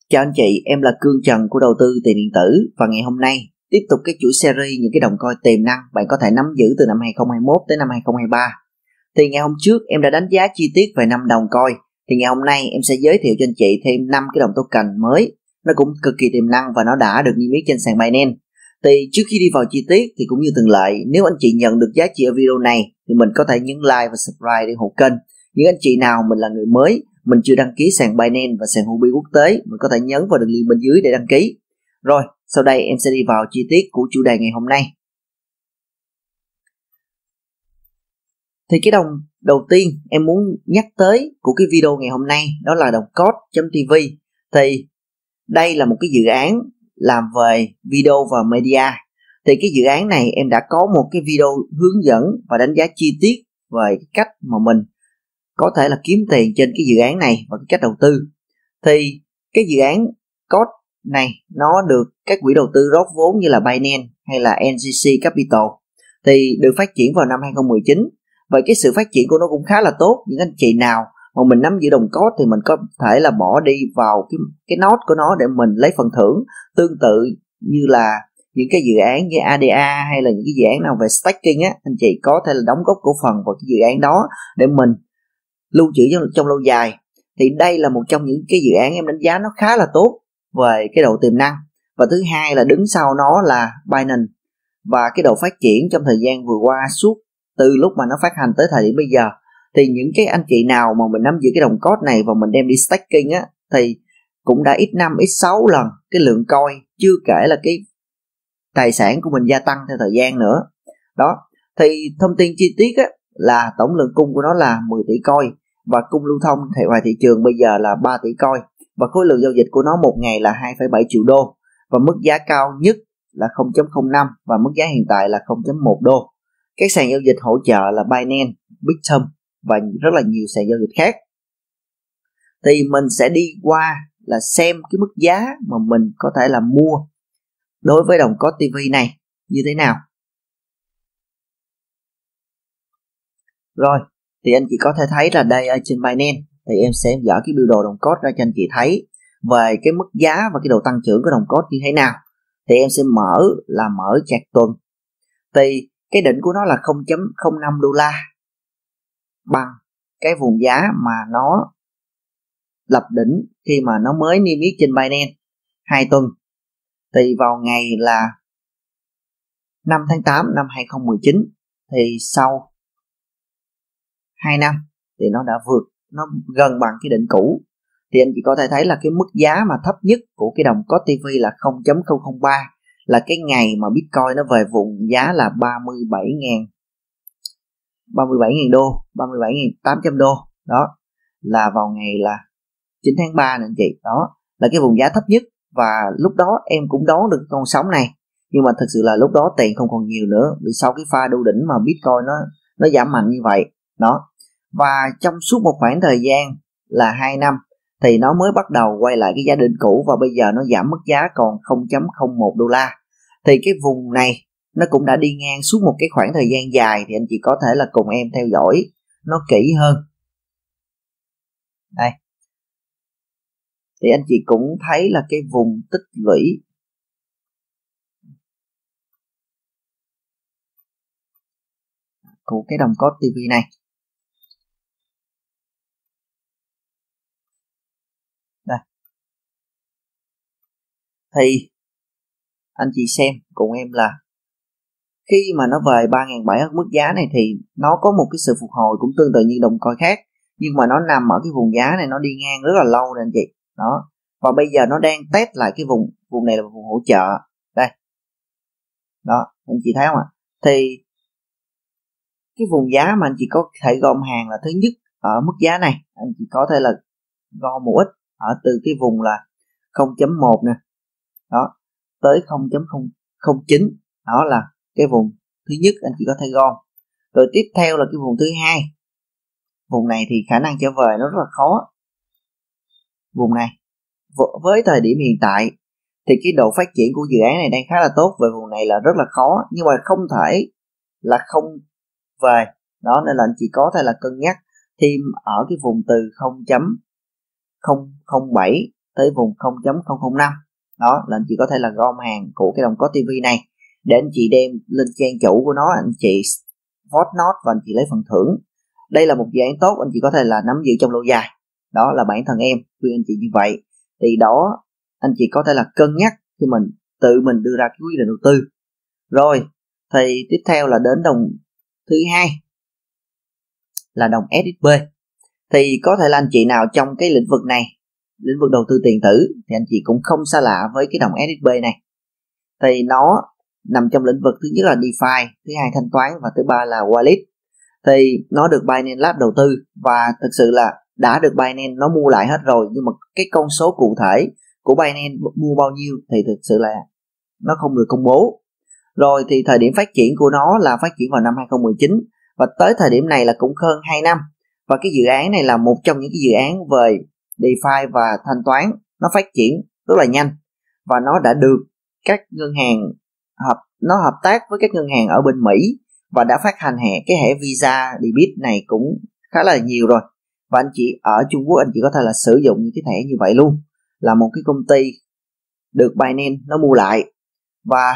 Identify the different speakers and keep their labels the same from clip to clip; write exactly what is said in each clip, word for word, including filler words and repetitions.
Speaker 1: Chào anh chị, em là Cương Trần của đầu tư tiền điện tử và ngày hôm nay tiếp tục cái chuỗi series những cái đồng coin tiềm năng bạn có thể nắm giữ từ năm hai không hai mốt tới năm hai không hai ba. Thì ngày hôm trước em đã đánh giá chi tiết về năm đồng coin, thì ngày hôm nay em sẽ giới thiệu cho anh chị thêm năm cái đồng token mới, nó cũng cực kỳ tiềm năng và nó đã được niêm yết trên sàn Binance. Thì trước khi đi vào chi tiết thì cũng như thường lệ, nếu anh chị nhận được giá trị ở video này thì mình có thể nhấn like và subscribe để hộ kênh. Những anh chị nào mình là người mới, mình chưa đăng ký sàn Binance và sàn Huobi quốc tế, mình có thể nhấn vào đường link bên dưới để đăng ký. Rồi, sau đây em sẽ đi vào chi tiết của chủ đề ngày hôm nay. Thì cái đồng đầu tiên em muốn nhắc tới của cái video ngày hôm nay đó là đồng code.tv. Thì đây là một cái dự án làm về video và media. Thì cái dự án này em đã có một cái video hướng dẫn và đánh giá chi tiết về cách mà mình có thể là kiếm tiền trên cái dự án này và cái cách đầu tư. Thì cái dự án code này nó được các quỹ đầu tư rót vốn như là Binance hay là en giê xê Capital, thì được phát triển vào năm hai không một chín. Và cái sự phát triển của nó cũng khá là tốt. Những anh chị nào mà mình nắm giữ đồng code thì mình có thể là bỏ đi vào cái, cái node của nó để mình lấy phần thưởng, tương tự như là những cái dự án như a đê a hay là những cái dự án nào về staking á, anh chị có thể là đóng góp cổ phần vào cái dự án đó để mình lưu trữ trong, trong lâu dài. Thì đây là một trong những cái dự án em đánh giá nó khá là tốt về cái độ tiềm năng. Và thứ hai là đứng sau nó là Binance, và cái độ phát triển trong thời gian vừa qua suốt từ lúc mà nó phát hành tới thời điểm bây giờ. Thì những cái anh chị nào mà mình nắm giữ cái đồng code này và mình đem đi staking á, thì cũng đã ít năm ít sáu lần cái lượng coin, chưa kể là cái tài sản của mình gia tăng theo thời gian nữa. Đó, thì thông tin chi tiết á là tổng lượng cung của nó là mười tỷ coin, và cung lưu thông tại ngoài thị trường bây giờ là ba tỷ coin, và khối lượng giao dịch của nó một ngày là hai phẩy bảy triệu đô, và mức giá cao nhất là không phẩy không năm và mức giá hiện tại là không phẩy một đô. Các sàn giao dịch hỗ trợ là Binance, Bitsum và rất là nhiều sàn giao dịch khác. Thì mình sẽ đi qua là xem cái mức giá mà mình có thể là mua đối với đồng code tê vê này như thế nào. Rồi, thì anh chị có thể thấy là đây ở trên Binance, thì em sẽ dở cái biểu đồ đồng code ra cho anh chị thấy về cái mức giá và cái độ tăng trưởng của đồng code như thế nào. Thì em sẽ mở là mở chart tuần. Thì cái đỉnh của nó là không phẩy không năm đô la, bằng cái vùng giá mà nó lập đỉnh khi mà nó mới niêm yết trên Binance hai tuần. Thì vào ngày là năm tháng tám năm hai không một chín, thì sau hai năm thì nó đã vượt, nó gần bằng cái đỉnh cũ. Thì anh chị có thể thấy là cái mức giá mà thấp nhất của cái đồng code tê vê là không phẩy không không ba, là cái ngày mà Bitcoin nó về vùng giá là ba mươi bảy nghìn đô, ba mươi bảy nghìn tám trăm đô. Đó là vào ngày là chín tháng ba nè anh chị. Đó là cái vùng giá thấp nhất, và lúc đó em cũng đoán được con sóng này, nhưng mà thực sự là lúc đó tiền không còn nhiều nữa, vì sau cái pha đu đỉnh mà Bitcoin nó nó giảm mạnh như vậy. Đó, và trong suốt một khoảng thời gian là hai năm thì nó mới bắt đầu quay lại cái giá đỉnh cũ, và bây giờ nó giảm mức giá còn không phẩy không một đô la. Thì cái vùng này nó cũng đã đi ngang suốt một cái khoảng thời gian dài, thì anh chị có thể là cùng em theo dõi nó kỹ hơn. Đây, thì anh chị cũng thấy là cái vùng tích lũy của cái đồng code tê vê này. Đây, thì anh chị xem cùng em là khi mà nó về ba nghìn bảy trăm ở mức giá này thì nó có một cái sự phục hồi cũng tương tự như đồng coin khác, nhưng mà nó nằm ở cái vùng giá này, nó đi ngang rất là lâu rồi anh chị. Đó, và bây giờ nó đang test lại cái vùng vùng này là vùng hỗ trợ. Đây, đó anh chị thấy không ạ? Thì cái vùng giá mà anh chị có thể gom hàng là thứ nhất ở mức giá này, anh chị có thể là gom một ít ở từ cái vùng là không phẩy một nè, đó tới không phẩy không không chín. Đó là cái vùng thứ nhất anh chị có thể gom. Rồi tiếp theo là cái vùng thứ hai. Vùng này thì khả năng trở về nó rất là khó. Vùng này với thời điểm hiện tại thì cái độ phát triển của dự án này đang khá là tốt, về vùng này là rất là khó, nhưng mà không thể là không về. Đó nên là anh chị có thể là cân nhắc thêm ở cái vùng từ không phẩy không không bảy tới vùng không chấm không không năm. Đó là anh chị có thể là gom hàng của cái đồng code ti vi này để anh chị đem lên trang chủ của nó, anh chị vote nốt và anh chị lấy phần thưởng. Đây là một dự án tốt, anh chị có thể là nắm giữ trong lâu dài. Đó là bản thân em khuyên anh chị như vậy. Thì đó anh chị có thể là cân nhắc khi mình tự mình đưa ra cái quyết định đầu tư. Rồi thì tiếp theo là đến đồng thứ hai là đồng ét ích pê. Thì có thể là anh chị nào trong cái lĩnh vực này, lĩnh vực đầu tư tiền tử, thì anh chị cũng không xa lạ với cái đồng ét ích pê này. Thì nó nằm trong lĩnh vực thứ nhất là DeFi, thứ hai thanh toán và thứ ba là wallet. Thì nó được Binance Lab đầu tư và thực sự là đã được Binance nó mua lại hết rồi, nhưng mà cái con số cụ thể của Binance mua bao nhiêu thì thực sự là nó không được công bố. Rồi thì thời điểm phát triển của nó là phát triển vào năm hai không một chín và tới thời điểm này là cũng hơn hai năm. Và cái dự án này là một trong những cái dự án về DeFi và thanh toán, nó phát triển rất là nhanh và nó đã được các ngân hàng hợp nó hợp tác với các ngân hàng ở bên Mỹ và đã phát hành hệ cái hệ Visa debit này cũng khá là nhiều rồi. Và anh chị ở Trung Quốc anh chị có thể là sử dụng những cái thẻ như vậy luôn, là một cái công ty được Binance nó mua lại và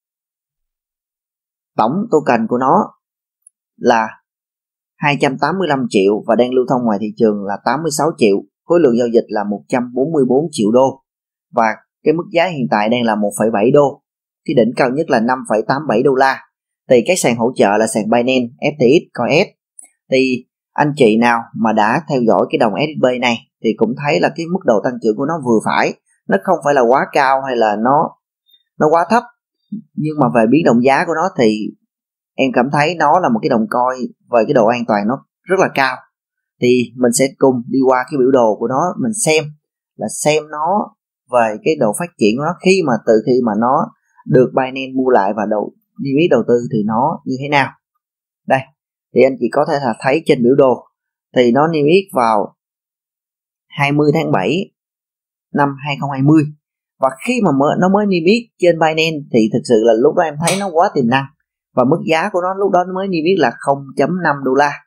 Speaker 1: tổng token của nó là hai trăm tám mươi lăm triệu và đang lưu thông ngoài thị trường là tám mươi sáu triệu, khối lượng giao dịch là một trăm bốn mươi bốn triệu đô và cái mức giá hiện tại đang là một phẩy bảy đô, cái đỉnh cao nhất là năm phẩy tám mươi bảy đô la. Thì các sàn hỗ trợ là sàn Binance, ép tê ích, CoinS. Thì anh chị nào mà đã theo dõi cái đồng ét ích pê này thì cũng thấy là cái mức độ tăng trưởng của nó vừa phải, nó không phải là quá cao hay là nó nó quá thấp, nhưng mà về biến động giá của nó thì em cảm thấy nó là một cái đồng coin về cái độ an toàn nó rất là cao. Thì mình sẽ cùng đi qua cái biểu đồ của nó, mình xem là xem nó về cái độ phát triển của nó khi mà từ khi mà nó được Binance mua lại và đầu đi biết đầu tư thì nó như thế nào. Đây thì anh chị có thể là thấy trên biểu đồ thì nó niêm yết vào hai mươi tháng bảy năm hai không hai không, và khi mà nó mới niêm yết trên Binance thì thực sự là lúc đó em thấy nó quá tiềm năng và mức giá của nó lúc đó mới niêm yết là không phẩy năm đô la.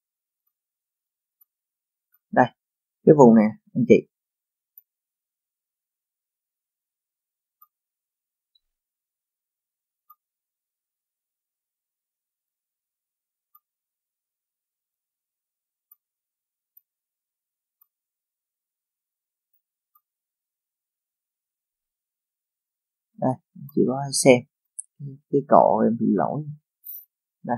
Speaker 1: Đây cái vùng này anh chị, đây chị có xem cái cọ em bị lỗi đây.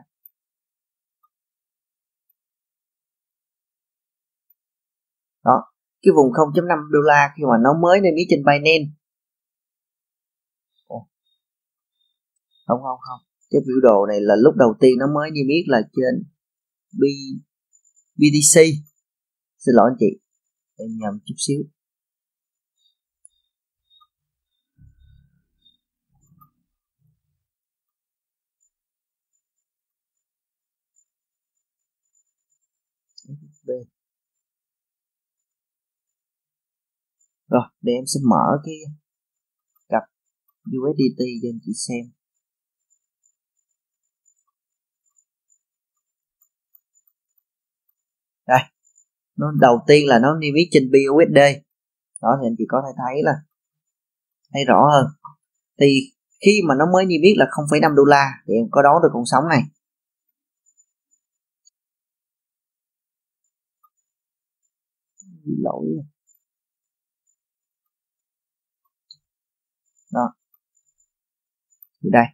Speaker 1: Đó cái vùng không phẩy năm đô la khi mà nó mới niêm yết trên Binance. Ồ, không không không cái biểu đồ này là lúc đầu tiên nó mới niêm yết là trên bê tê xê. Xin lỗi anh chị, em nhầm chút xíu. B. Rồi để em sẽ mở cái cặp u ét đê tê cho anh chị xem. Đây nó đầu tiên là nó niêm yết trên bê u ét đê. Đó thì anh chị có thể thấy là thấy rõ hơn. Thì khi mà nó mới niêm yết là không phẩy năm đô la thì em có đón được con sóng này. Bị lỗi. Đó. Thì đây.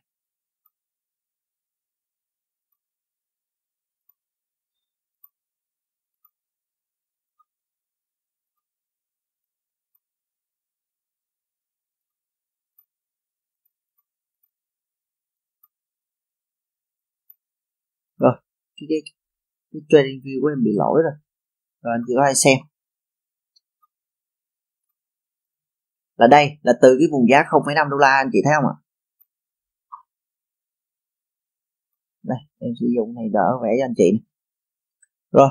Speaker 1: Rồi, cái, cái, cái trading view của em bị lỗi rồi. Rồi anh chị có thể xem. Là đây, là từ cái vùng giá không phẩy năm đô la anh chị thấy không ạ? Đây, em sử dụng này đỡ vẽ cho anh chị này. Rồi.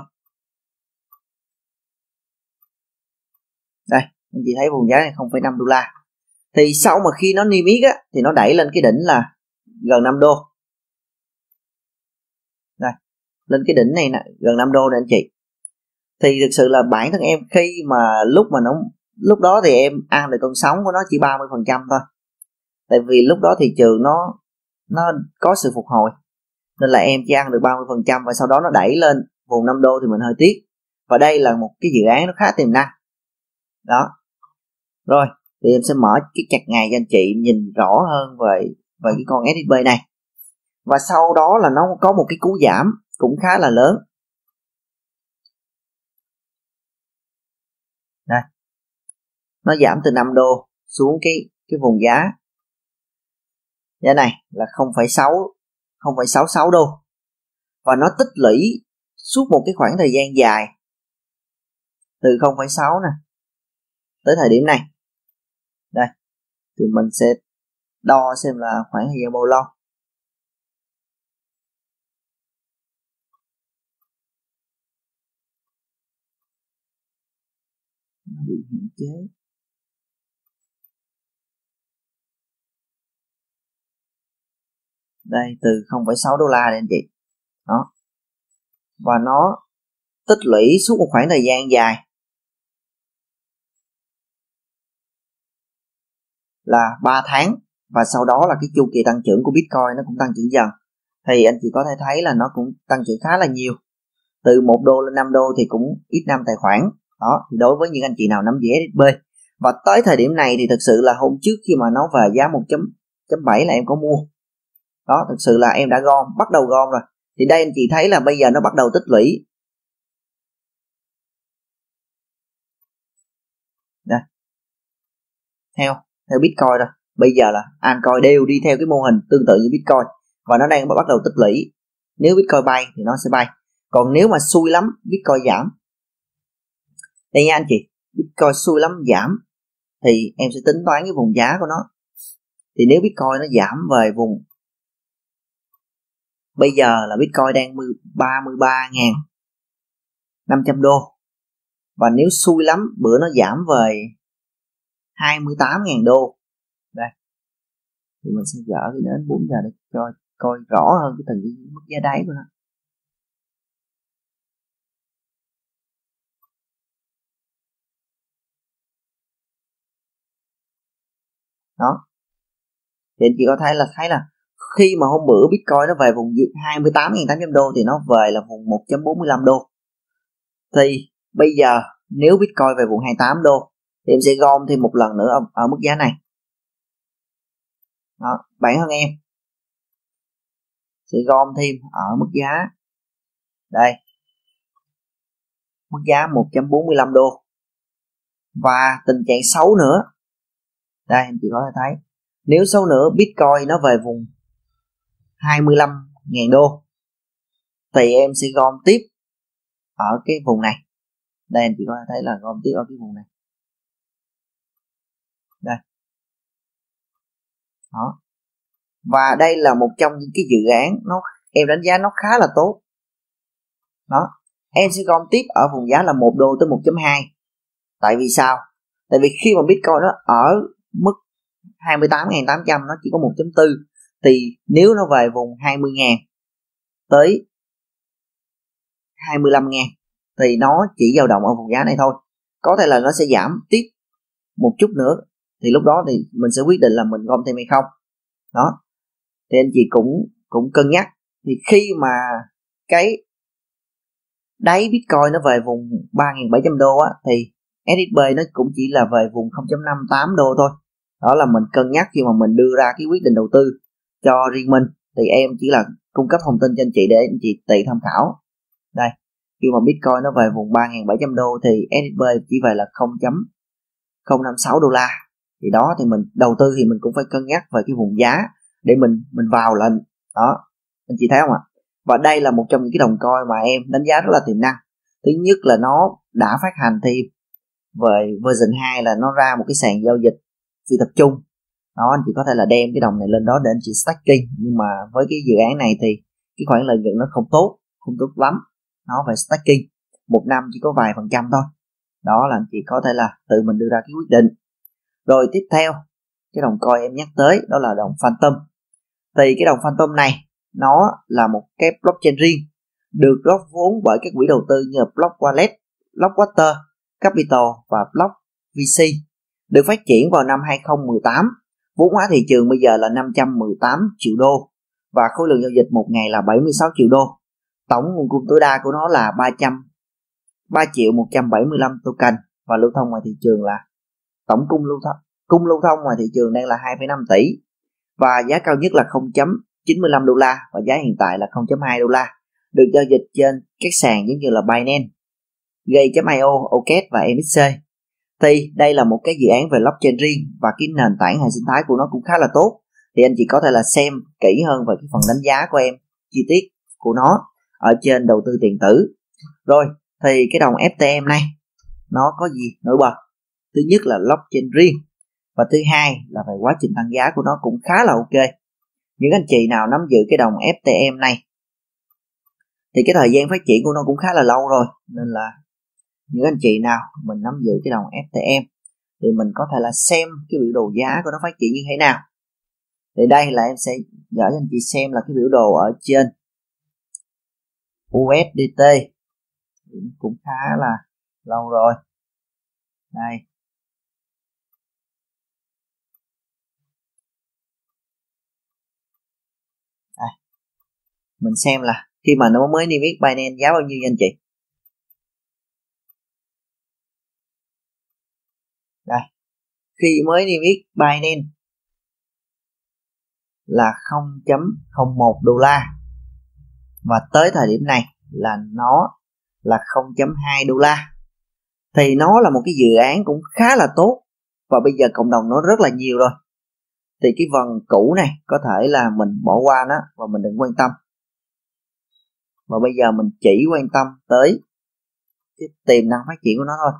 Speaker 1: Đây, anh chị thấy vùng giá này không phẩy năm đô la. Thì sau mà khi nó niêm yết á thì nó đẩy lên cái đỉnh là gần năm đô. Đây, lên cái đỉnh này nè, gần năm đô nè anh chị. Thì thực sự là bản thân em khi mà lúc mà nó lúc đó thì em ăn được con sóng của nó chỉ ba mươi phần trăm thôi, tại vì lúc đó thị trường nó nó có sự phục hồi nên là em chỉ ăn được ba mươi phần trăm, và sau đó nó đẩy lên vùng năm đô thì mình hơi tiếc. Và đây là một cái dự án nó khá tiềm năng đó. Rồi thì em sẽ mở cái chart ngày cho anh chị nhìn rõ hơn về về cái con ét ích pê này. Và sau đó là nó có một cái cú giảm cũng khá là lớn. Đây, nó giảm từ năm đô xuống cái cái vùng giá giá này là không phẩy sáu sáu đô, và nó tích lũy suốt một cái khoảng thời gian dài từ không phẩy sáu nè tới thời điểm này. Đây thì mình sẽ đo xem là khoảng thời gian bao lâu. Nó bị hạn chế. Đây, từ không phẩy sáu đô la đây anh chị. Đó. Và nó tích lũy suốt một khoảng thời gian dài là ba tháng, và sau đó là cái chu kỳ tăng trưởng của Bitcoin nó cũng tăng trưởng dần. Thì anh chị có thể thấy là nó cũng tăng trưởng khá là nhiều. Từ một đô lên năm đô thì cũng ít năm tài khoản. Đó, thì đối với những anh chị nào nắm giữ ét ích pê. Và tới thời điểm này thì thực sự là hôm trước khi mà nó về giá một chấm bảy là em có mua. Đó, thực sự là em đã gom, bắt đầu gom rồi. Thì đây anh chị thấy là bây giờ nó bắt đầu tích lũy. Đây. Theo, theo Bitcoin rồi. Bây giờ là altcoin đều đi theo cái mô hình tương tự như Bitcoin. Và nó đang bắt đầu tích lũy. Nếu Bitcoin bay thì nó sẽ bay. Còn nếu mà xui lắm, Bitcoin giảm. Đây nha anh chị, Bitcoin xui lắm giảm thì em sẽ tính toán cái vùng giá của nó. Thì nếu Bitcoin nó giảm về vùng, bây giờ là Bitcoin đang ba mươi ba nghìn năm trăm đô, và nếu xui lắm bữa nó giảm về hai mươi tám nghìn đô. Đây thì mình sẽ dỡ cái đến bốn giờ để cho coi rõ hơn cái từng cái mức giá đáy của nó. Đó thì anh chị có thấy là thấy là khi mà hôm bữa Bitcoin nó về vùng hai mươi tám nghìn tám trăm đô thì nó về là vùng một chấm bốn mươi lăm đô. Thì bây giờ nếu Bitcoin về vùng hai mươi tám đô thì em sẽ gom thêm một lần nữa ở, ở mức giá này. Đó, bản thân em sẽ gom thêm ở mức giá đây, mức giá một chấm bốn mươi lăm đô. Và tình trạng xấu nữa, đây anh chị có thể thấy, nếu xấu nữa Bitcoin nó về vùng hai mươi lăm nghìn đô thì em sẽ gom tiếp ở cái vùng này. Đây anh chị có thể thấy là gom tiếp ở cái vùng này. Đây. Đó. Và đây là một trong những cái dự án nó em đánh giá nó khá là tốt. Đó. Em sẽ gom tiếp ở vùng giá là một đô tới một chấm hai. Tại vì sao? Tại vì khi mà Bitcoin nó ở mức hai mươi tám nghìn tám trăm nó chỉ có một chấm bốn, thì nếu nó về vùng hai mươi nghìn tới hai mươi lăm nghìn thì nó chỉ dao động ở vùng giá này thôi. Có thể là nó sẽ giảm tiếp một chút nữa, thì lúc đó thì mình sẽ quyết định là mình gom thêm hay không. Đó thì anh chị cũng cũng cân nhắc. Thì khi mà cái đáy Bitcoin nó về vùng ba nghìn bảy trăm đô á, thì ét ích pê nó cũng chỉ là về vùng không chấm năm tám đô thôi. Đó là mình cân nhắc khi mà mình đưa ra cái quyết định đầu tư cho riêng mình. Thì em chỉ là cung cấp thông tin cho anh chị để anh chị tùy tham khảo. Đây, khi mà Bitcoin nó về vùng ba nghìn bảy trăm đô thì ét ích pê chỉ về là không chấm không năm sáu đô la. Thì đó thì mình đầu tư thì mình cũng phải cân nhắc về cái vùng giá để mình mình vào lệnh. Đó, anh chị thấy không ạ? Và đây là một trong những cái đồng coin mà em đánh giá rất là tiềm năng. Thứ nhất là nó đã phát hành thêm về version hai, là nó ra một cái sàn giao dịch phi tập trung. Đó, anh chị có thể là đem cái đồng này lên đó để anh chị staking. Nhưng mà với cái dự án này thì cái khoản lợi nhuận nó không tốt, không tốt lắm. Nó phải staking, một năm chỉ có vài phần trăm thôi. Đó là anh chị có thể là tự mình đưa ra cái quyết định. Rồi tiếp theo, cái đồng coin em nhắc tới đó là đồng Phantom. Thì cái đồng Phantom này nó là một cái blockchain riêng, được góp vốn bởi các quỹ đầu tư như Block Wallet, Blockwater Capital và Block vê xê được phát triển vào năm hai không một tám. Vốn hóa thị trường bây giờ là năm trăm mười tám triệu đô và khối lượng giao dịch một ngày là bảy mươi sáu triệu đô. Tổng nguồn cung tối đa của nó là ba triệu một trăm bảy mươi lăm token và lưu thông ngoài thị trường là tổng cung lưu thông cung lưu thông ngoài thị trường đang là hai phẩy năm tỷ và giá cao nhất là không phẩy chín mươi lăm đô la và giá hiện tại là không phẩy hai đô la, được giao dịch trên các sàn giống như là Binance, Gate chấm i o, Oket và em ét xê. Thì đây là một cái dự án về blockchain riêng và cái nền tảng hệ sinh thái của nó cũng khá là tốt. Thì anh chị có thể là xem kỹ hơn về cái phần đánh giá của em chi tiết của nó ở trên đầu tư tiền tử. Rồi, thì cái đồng ép tê em này nó có gì nổi bật? Thứ nhất là blockchain riêng và thứ hai là về quá trình tăng giá của nó cũng khá là ok. Những anh chị nào nắm giữ cái đồng ép tê em này thì cái thời gian phát triển của nó cũng khá là lâu rồi, nên là những anh chị nào mình nắm giữ cái đồng ép tê em thì mình có thể là xem cái biểu đồ giá của nó phát triển như thế nào. Thì đây là em sẽ gửi cho anh chị xem là cái biểu đồ ở trên u ét đê tê cũng khá là lâu rồi. Đây, đây. Mình xem là khi mà nó mới niêm yết Binance giá bao nhiêu nha anh chị. Đây, khi mới niêm yết Binance là không phẩy không một đô la và tới thời điểm này là nó là không phẩy hai đô la. Thì nó là một cái dự án cũng khá là tốt và bây giờ cộng đồng nó rất là nhiều rồi. Thì cái vần cũ này có thể là mình bỏ qua nó và mình đừng quan tâm. Và bây giờ mình chỉ quan tâm tới cái tiềm năng phát triển của nó thôi.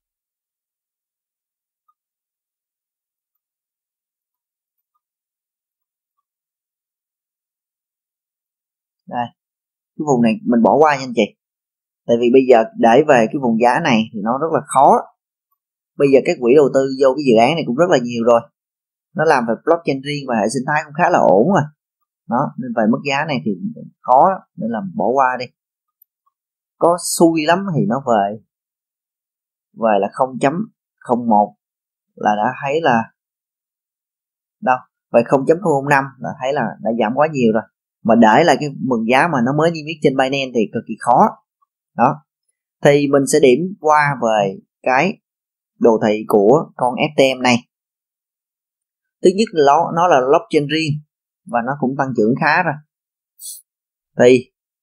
Speaker 1: Đây, cái vùng này mình bỏ qua nha anh chị. Tại vì bây giờ để về cái vùng giá này thì nó rất là khó. Bây giờ các quỹ đầu tư vô cái dự án này cũng rất là nhiều rồi. Nó làm về blockchain riêng và hệ sinh thái cũng khá là ổn rồi. Đó, nên về mức giá này thì khó, nên là bỏ qua đi. Có xui lắm thì nó về về là không phẩy không một là đã thấy là đâu, về không phẩy không không năm là thấy là đã giảm quá nhiều rồi. Mà để lại cái mừng giá mà nó mới niêm yết trên Binance thì cực kỳ khó. Đó. Thì mình sẽ điểm qua về cái đồ thị của con ép tê em này. Thứ nhất là nó, nó là blockchain riêng và nó cũng tăng trưởng khá rồi. Thì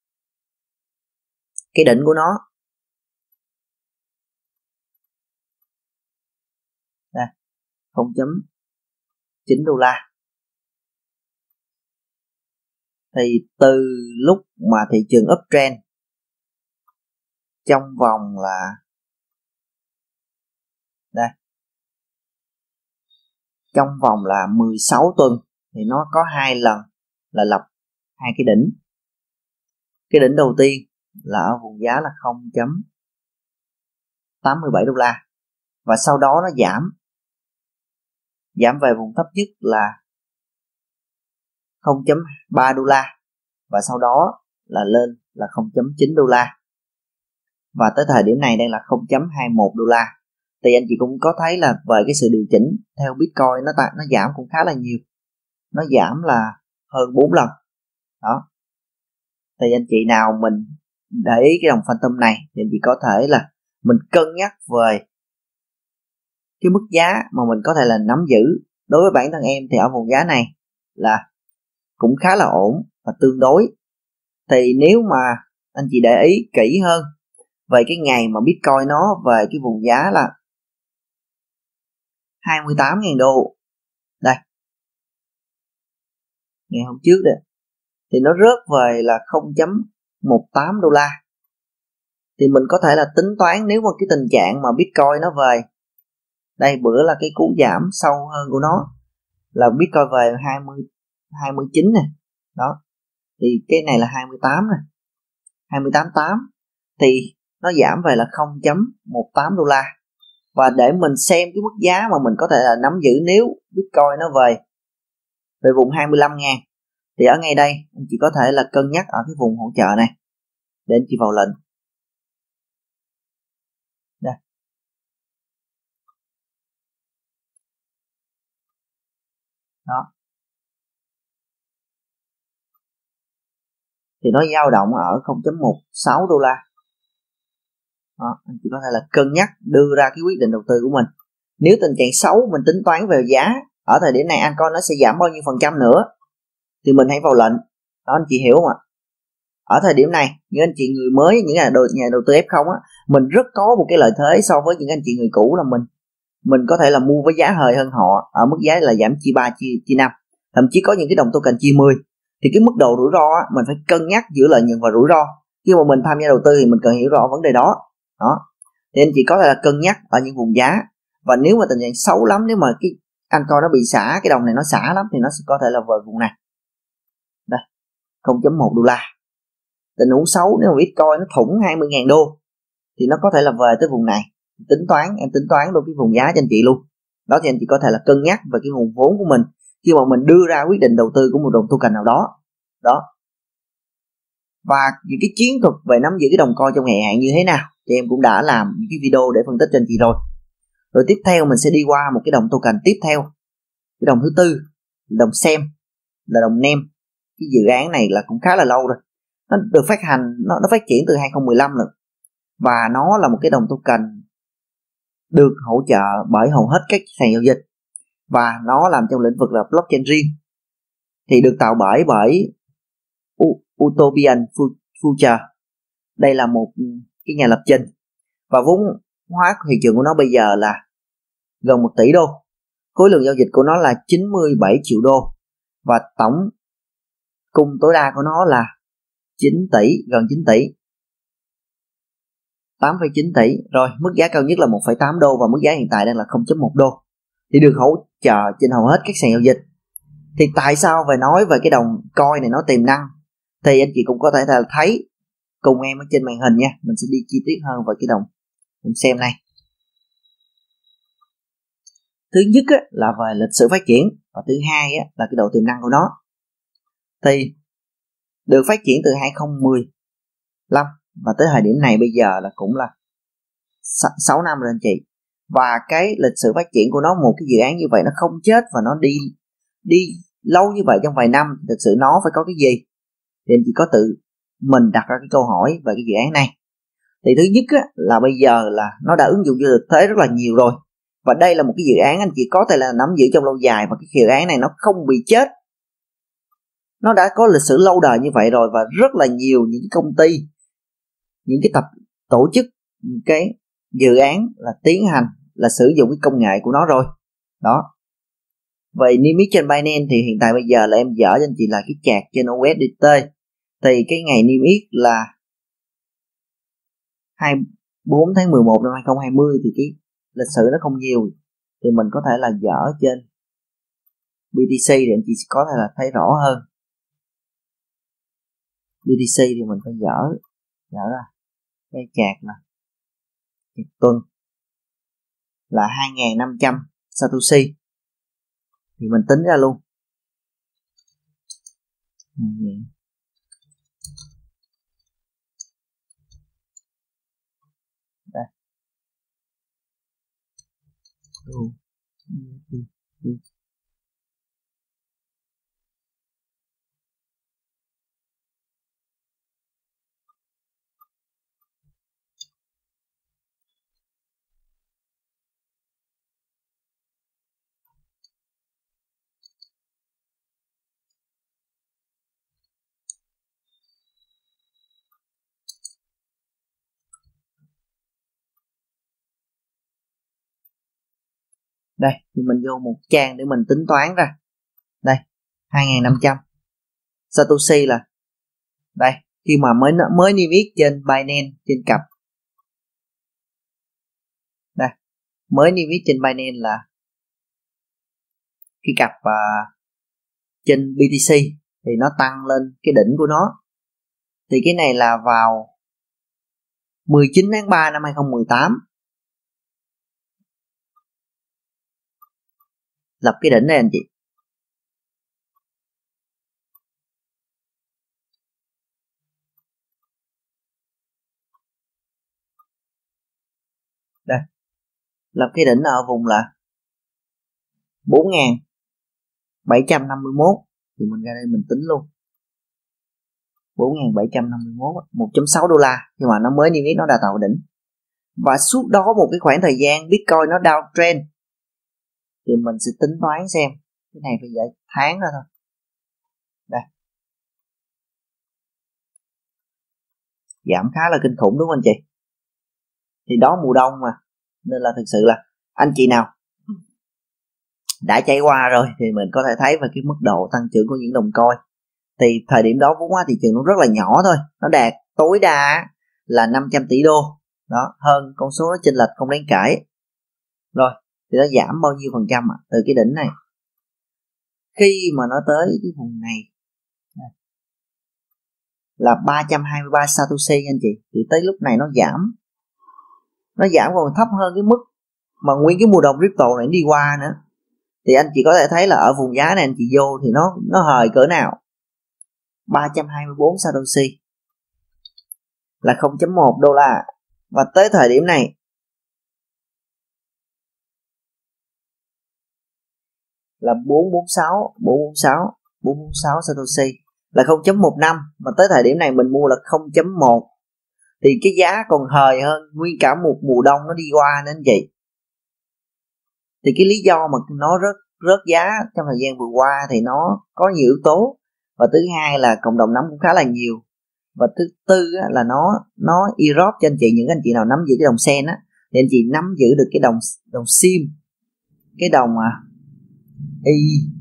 Speaker 1: cái đỉnh của nó đây, không phẩy chín đô la. Thì từ lúc mà thị trường uptrend trong vòng là đây, trong vòng là mười sáu tuần thì nó có hai lần là lập hai cái đỉnh. Cái đỉnh đầu tiên là ở vùng giá là không phẩy tám mươi bảy đô la và sau đó nó giảm giảm về vùng thấp nhất là không phẩy ba đô la và sau đó là lên là không phẩy chín đô la và tới thời điểm này đang là không phẩy hai mươi mốt đô la. Thì anh chị cũng có thấy là về cái sự điều chỉnh theo Bitcoin nó nó giảm cũng khá là nhiều, nó giảm là hơn bốn lần. Đó, thì anh chị nào mình để ý cái đồng Phantom này thì anh chị có thể là mình cân nhắc về cái mức giá mà mình có thể là nắm giữ. Đối với bản thân em thì ở vùng giá này là cũng khá là ổn và tương đối. Thì nếu mà anh chị để ý kỹ hơn về cái ngày mà Bitcoin nó về cái vùng giá là hai mươi tám nghìn đô, đây, ngày hôm trước đây, thì nó rớt về là không phẩy mười tám đô la. Thì mình có thể là tính toán nếu mà cái tình trạng mà Bitcoin nó về đây, bữa là cái cú giảm sâu hơn của nó là Bitcoin về hai mươi, hai mươi chín này. Đó, thì cái này là hai mươi tám này, hai mươi tám tám thì nó giảm về là không phẩy mười tám đô la. Và để mình xem cái mức giá mà mình có thể là nắm giữ nếu Bitcoin nó về về vùng hai mươi lăm ngàn thì ở ngay đây anh chị có thể là cân nhắc ở cái vùng hỗ trợ này để anh chị vào lệnh. Đây, Đó. Thì nó dao động ở không chấm một sáu đô la. Đó, anh chị có thể là cân nhắc đưa ra cái quyết định đầu tư của mình. Nếu tình trạng xấu mình tính toán về giá ở thời điểm này Altcoin nó sẽ giảm bao nhiêu phần trăm nữa thì mình hãy vào lệnh. Đó, anh chị hiểu không ạ? Ở thời điểm này những anh chị người mới, những nhà đầu, nhà đầu tư ép không á, mình rất có một cái lợi thế so với những anh chị người cũ là mình mình có thể là mua với giá hời hơn họ ở mức giá là giảm chia ba chia chia năm, thậm chí có những cái đồng token chia mười. Thì cái mức độ rủi ro á, mình phải cân nhắc giữa lợi nhuận và rủi ro. Khi mà mình tham gia đầu tư thì mình cần hiểu rõ vấn đề đó. Đó, thì anh chị có thể là cân nhắc ở những vùng giá. Và nếu mà tình trạng xấu lắm, nếu mà cái Altcoin nó bị xả, cái đồng này nó xả lắm thì nó sẽ có thể là về vùng này. Đây, không chấm một đô la. Tình huống xấu nếu mà Bitcoin nó thủng hai mươi nghìn đô thì nó có thể là về tới vùng này. Tính toán, em tính toán luôn cái vùng giá cho anh chị luôn. Đó, thì anh chị có thể là cân nhắc về cái nguồn vốn của mình khi mà mình đưa ra quyết định đầu tư của một đồng token nào đó. Đó. Và những cái chiến thuật về nắm giữ cái đồng coin trong ngày hạn như thế nào thì em cũng đã làm những cái video để phân tích cho anh chị rồi. Rồi tiếp theo mình sẽ đi qua một cái đồng token tiếp theo. Cái đồng thứ tư, đồng xem là đồng nem. Cái dự án này là cũng khá là lâu rồi. Nó được phát hành, nó, nó phát triển từ hai không một lăm rồi. Và nó là một cái đồng token được hỗ trợ bởi hầu hết các sàn giao dịch. Và nó làm trong lĩnh vực là blockchain riêng. Thì được tạo bởi bởi Utopian Future. Đây là một cái nhà lập trình. Và vốn hóa thị trường của nó bây giờ là gần một tỷ đô. Khối lượng giao dịch của nó là chín mươi bảy triệu đô. Và tổng cung tối đa của nó là chín tỷ, gần chín tỷ. tám phẩy chín tỷ. Rồi, mức giá cao nhất là một phẩy tám đô và mức giá hiện tại đang là không chấm một đô. Thì được hỗ trợ trên hầu hết các sàn giao dịch. Thì tại sao về nói về cái đồng coin này nó tiềm năng thì anh chị cũng có thể là thấy cùng em ở trên màn hình nha. Mình sẽ đi chi tiết hơn về cái đồng đồng xem này. Thứ nhất á, là về lịch sử phát triển, và thứ hai á, là cái độ tiềm năng của nó. Thì được phát triển từ hai không một lăm và tới thời điểm này bây giờ là cũng là sáu năm rồi anh chị. Và cái lịch sử phát triển của nó, một cái dự án như vậy nó không chết và nó đi đi lâu như vậy trong vài năm, thực sự nó phải có cái gì? Thì anh chỉ có tự mình đặt ra cái câu hỏi về cái dự án này. Thì thứ nhất á, là bây giờ là nó đã ứng dụng vô thực tế rất là nhiều rồi. Và đây là một cái dự án anh chị có thể là nắm giữ trong lâu dài, và cái dự án này nó không bị chết. Nó đã có lịch sử lâu đời như vậy rồi, và rất là nhiều những cái công ty, những cái tập tổ chức, những cái dự án là tiến hành là sử dụng cái công nghệ của nó rồi. Đó. Vậy niêm yết trên Binance thì hiện tại bây giờ là em dở cho anh chị là cái chart trên u ét đê tê. Thì cái ngày niêm yết là hai mươi bốn tháng mười một năm hai không hai không, thì cái lịch sử nó không nhiều. Thì mình có thể là dở trên bê tê xê thì anh chị có thể là thấy rõ hơn. bê tê xê thì mình phải dở dở ra cái chart là chart tuần là hai nghìn năm trăm Satoshi. Thì mình tính ra luôn. Đây. Đây, thì mình vô một trang để mình tính toán ra. Đây, hai nghìn năm trăm Satoshi là đây, khi mà mới mới niêm yết trên Binance, trên cặp. Đây, mới niêm yết trên Binance là cái cặp uh, trên bê tê xê thì nó tăng lên cái đỉnh của nó. Thì cái này là vào mười chín tháng ba năm hai không một tám. Lập cái đỉnh này anh chị. Đây. Lập cái đỉnh ở vùng là bốn nghìn bảy trăm năm mươi mốt thì mình ra đây mình tính luôn. bốn nghìn bảy trăm năm mươi mốt, một phẩy sáu đô la, nhưng mà nó mới niêm yết, nó đã tạo đỉnh. Và suốt đó một cái khoảng thời gian Bitcoin nó downtrend thì mình sẽ tính toán xem, cái này phải giải tháng ra thôi. Đây, giảm khá là kinh khủng đúng không anh chị? Thì đó mùa đông mà, nên là thực sự là anh chị nào đã trải qua rồi thì mình có thể thấy về cái mức độ tăng trưởng của những đồng coin. Thì thời điểm đó vốn hóa thị trường nó rất là nhỏ thôi, nó đạt tối đa là năm trăm tỷ đô, đó, hơn con số nó chênh lệch không đáng kể. Rồi thì nó giảm bao nhiêu phần trăm à? Từ cái đỉnh này, khi mà nó tới cái vùng này là ba trăm hai mươi ba Satoshi anh chị, thì tới lúc này nó giảm, nó giảm còn thấp hơn cái mức mà nguyên cái mùa đồng crypto này đi qua nữa. Thì anh chị có thể thấy là ở vùng giá này anh chị vô thì nó nó hời cỡ nào. Ba trăm hai mươi bốn Satoshi là không phẩy một đô la, và tới thời điểm này là bốn trăm bốn mươi sáu, bốn trăm bốn mươi sáu, bốn trăm bốn mươi sáu Satoshi là không phẩy một năm, mà tới thời điểm này mình mua là không phẩy một, thì cái giá còn hời hơn nguyên cả một mùa đông nó đi qua nữa anh chị. Thì cái lý do mà nó rớt rớt giá trong thời gian vừa qua thì nó có nhiều yếu tố, và thứ hai là cộng đồng nắm cũng khá là nhiều, và thứ tư là nó nó e-drop cho anh chị. Những anh chị nào nắm giữ cái đồng sen á thì anh chị nắm giữ được cái đồng đồng sim, cái đồng à y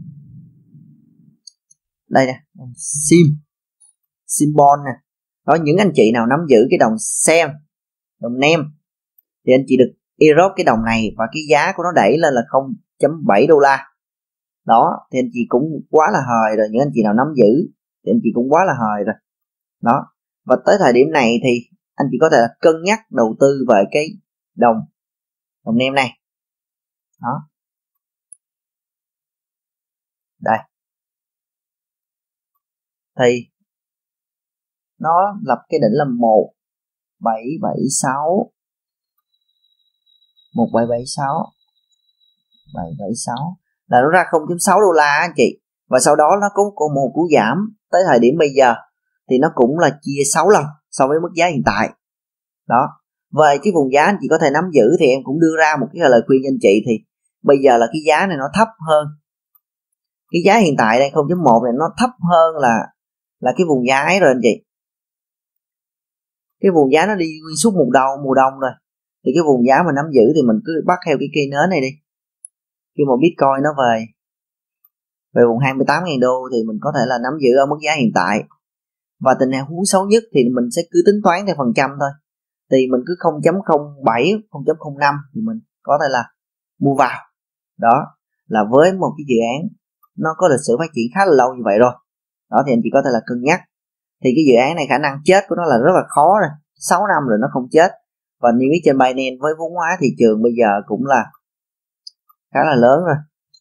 Speaker 1: đây nè, đồng sim symbol nè đó. Những anh chị nào nắm giữ cái đồng xem, đồng nem thì anh chị được e-drop cái đồng này, và cái giá của nó đẩy lên là không phẩy bảy đô la đó, thì anh chị cũng quá là hời rồi. Những anh chị nào nắm giữ thì anh chị cũng quá là hời rồi đó. Và tới thời điểm này thì anh chị có thể cân nhắc đầu tư về cái đồng đồng nem này đó. Đây thì nó lập cái đỉnh là một bảy bảy sáu, một bảy bảy sáu, bảy bảy sáu là nó ra không phẩy sáu đô la anh chị. Và sau đó nó có một cú giảm tới thời điểm bây giờ thì nó cũng là chia sáu lần so với mức giá hiện tại đó. Về cái vùng giá anh chị có thể nắm giữ thì em cũng đưa ra một cái lời khuyên cho anh chị, thì bây giờ là cái giá này nó thấp hơn cái giá hiện tại đây, không phẩy một này nó thấp hơn là là cái vùng giá ấy rồi anh chị. Cái vùng giá nó đi nguyên suốt mùa đầu mùa đông rồi, thì cái vùng giá mình nắm giữ thì mình cứ bắt theo cái cây nến này đi. Khi mà Bitcoin nó về về vùng hai mươi tám nghìn đô thì mình có thể là nắm giữ ở mức giá hiện tại, và tình huống xấu nhất thì mình sẽ cứ tính toán theo phần trăm thôi. Thì mình cứ không phẩy không bảy, không phẩy không năm thì mình có thể là mua vào. Đó là với một cái dự án nó có lịch sử phát triển khá là lâu như vậy rồi đó, thì anh chị có thể là cân nhắc. Thì cái dự án này khả năng chết của nó là rất là khó rồi, sáu năm rồi nó không chết, và niêm yết trên Binance với vốn hóa thị trường bây giờ cũng là khá là lớn rồi.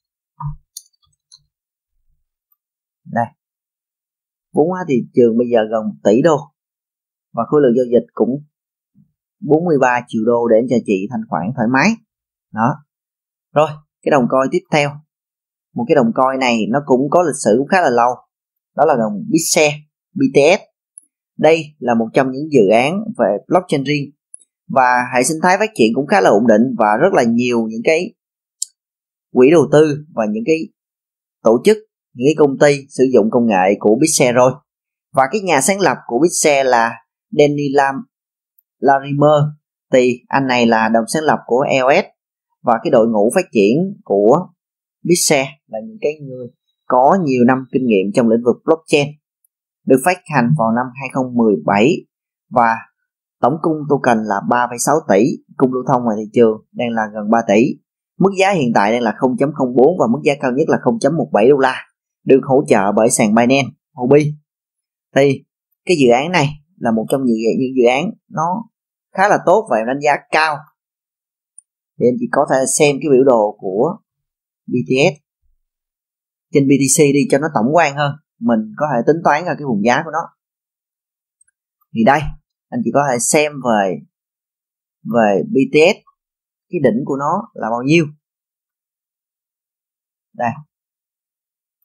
Speaker 1: Đây, vốn hóa thị trường bây giờ gần một tỷ đô, và khối lượng giao dịch cũng bốn mươi ba triệu đô để cho chị thanh khoản thoải mái đó. Rồi cái đồng coin tiếp theo, một cái đồng coin này nó cũng có lịch sử cũng khá là lâu, đó là đồng Bitse, bê tê ét. Đây là một trong những dự án về blockchain riêng, và hệ sinh thái phát triển cũng khá là ổn định, và rất là nhiều những cái quỹ đầu tư và những cái tổ chức, những cái công ty sử dụng công nghệ của Bitse rồi. Và cái nhà sáng lập của Bitse là Danny Lam Larimer, thì anh này là đồng sáng lập của e o ét, và cái đội ngũ phát triển của Bitse là những cái người có nhiều năm kinh nghiệm trong lĩnh vực blockchain, được phát hành vào năm hai không một bảy, và tổng cung token là ba phẩy sáu tỷ, cung lưu thông ngoài thị trường đang là gần ba tỷ. Mức giá hiện tại đang là không phẩy không bốn, và mức giá cao nhất là không phẩy một bảy đô la, được hỗ trợ bởi sàn Binance Huobi. Thì cái dự án này là một trong những, những dự án nó khá là tốt và em đánh giá cao. Thì anh chị có thể xem cái biểu đồ của bê tê ét trên bê tê xê đi cho nó tổng quan hơn, mình có thể tính toán ra cái vùng giá của nó. Thì đây anh chị có thể xem về về bê tê ét, cái đỉnh của nó là bao nhiêu. Đây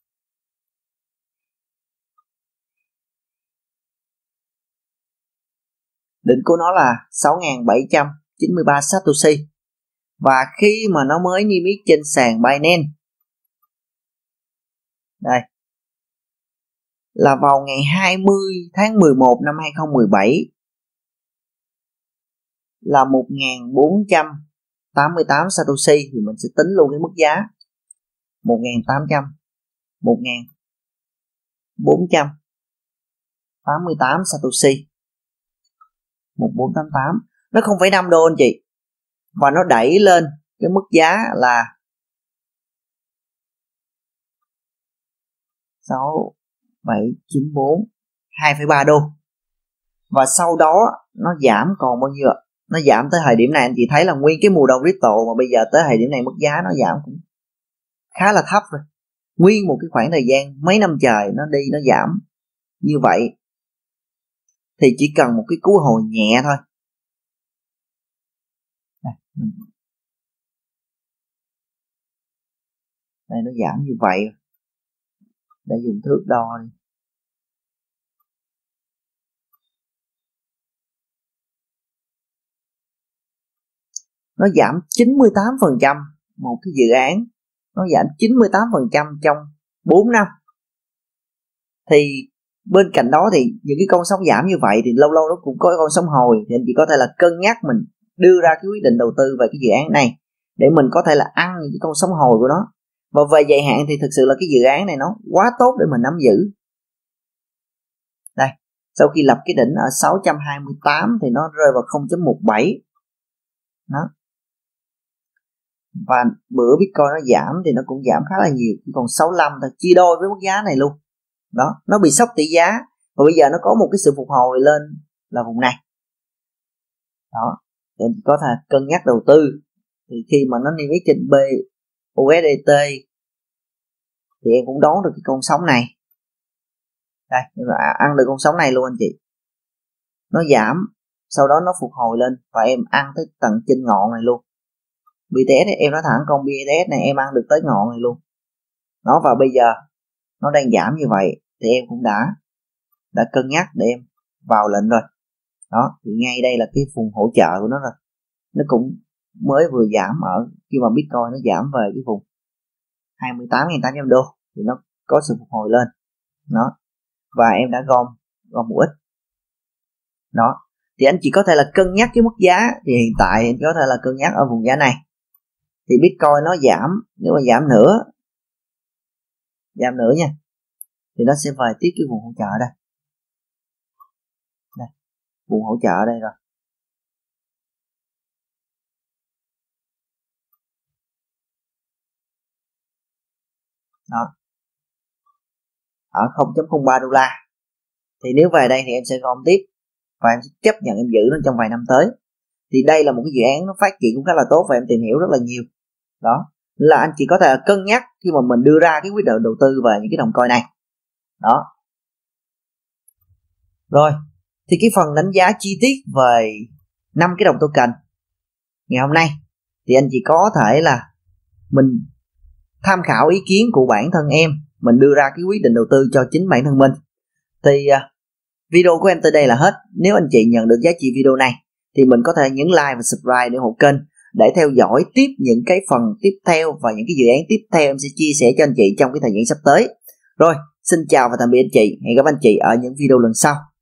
Speaker 1: đỉnh của nó là sáu nghìn bảy trăm chín mươi ba Satoshi. Và khi mà nó mới niêm yết trên sàn Binance, đây, là vào ngày hai mươi tháng mười một năm hai không một bảy, là một nghìn bốn trăm tám mươi tám Satoshi, thì mình sẽ tính luôn cái mức giá một nghìn tám trăm, một nghìn bốn trăm tám mươi tám Satoshi, một nghìn bốn trăm tám mươi tám. Nó không phẩy năm đô anh chị. Và nó đẩy lên cái mức giá là sáu bảy chín bốn, hai phẩy ba đô. Và sau đó nó giảm còn bao nhiêu ạ? Nó giảm tới thời điểm này anh chị thấy là nguyên cái mùa đông crypto mà bây giờ tới thời điểm này mức giá nó giảm cũng khá là thấp rồi. Nguyên một cái khoảng thời gian mấy năm trời nó đi nó giảm như vậy thì chỉ cần một cái cú hồi nhẹ thôi. Đây nó giảm như vậy. Để dùng thước đo đi. Nó giảm chín mươi tám phần trăm một cái dự án. Nó giảm chín mươi tám phần trăm trong bốn năm. Thì bên cạnh đó thì những cái con sóng giảm như vậy thì lâu lâu nó cũng có con sóng hồi. Thì anh chị có thể là cân nhắc mình đưa ra cái quyết định đầu tư về cái dự án này để mình có thể là ăn những cái con sóng hồi của nó. Và về dài hạn thì thực sự là cái dự án này nó quá tốt để mình nắm giữ. Đây, sau khi lập cái đỉnh ở sáu trăm hai mươi tám thì nó rơi vào không chấm một bảy. Đó. Và bữa Bitcoin nó giảm thì nó cũng giảm khá là nhiều, chỉ còn sáu mươi lăm thôi, chia đôi với mức giá này luôn. Đó, nó bị sốc tỷ giá và bây giờ nó có một cái sự phục hồi lên là vùng này. Đó, thì em có thể cân nhắc đầu tư. Thì khi mà nó niêm yết trên B u ét đê tê thì em cũng đón được cái con sóng này. Đây, ăn được con sóng này luôn anh chị. Nó giảm, sau đó nó phục hồi lên và em ăn tới tận trên ngọn này luôn. bê tê ét ấy, em nói thẳng con bê tê ét này em ăn được tới ngọn này luôn. Nó và bây giờ nó đang giảm như vậy thì em cũng đã đã cân nhắc để em vào lệnh rồi. Đó, thì ngay đây là cái vùng hỗ trợ của nó rồi. Nó cũng mới vừa giảm ở khi mà Bitcoin nó giảm về cái vùng hai mươi tám nghìn tám trăm đô thì nó có sự phục hồi lên. Đó. Và em đã gom gom một ít. Đó. Thì anh chỉ có thể là cân nhắc cái mức giá, thì hiện tại anh có thể là cân nhắc ở vùng giá này. Thì Bitcoin nó giảm, nếu mà giảm nữa giảm nữa nha thì nó sẽ về tiếp cái vùng hỗ trợ đây. Đây, vùng hỗ trợ ở đây rồi. Đó. Ở không chấm không ba đô la. Thì nếu về đây thì em sẽ gom tiếp và em sẽ chấp nhận em giữ nó trong vài năm tới. Thì đây là một cái dự án nó phát triển cũng khá là tốt và em tìm hiểu rất là nhiều. Đó, là anh chỉ có thể cân nhắc khi mà mình đưa ra cái quyết định đầu tư về những cái đồng coin này. Đó. Rồi, thì cái phần đánh giá chi tiết về năm cái đồng token ngày hôm nay thì anh chỉ có thể là mình tham khảo ý kiến của bản thân em, mình đưa ra cái quyết định đầu tư cho chính bản thân mình. Thì uh, video của em tới đây là hết. Nếu anh chị nhận được giá trị video này thì mình có thể nhấn like và subscribe để ủng hộ kênh, để theo dõi tiếp những cái phần tiếp theo và những cái dự án tiếp theo em sẽ chia sẻ cho anh chị trong cái thời gian sắp tới. Rồi, xin chào và tạm biệt anh chị. Hẹn gặp anh chị ở những video lần sau.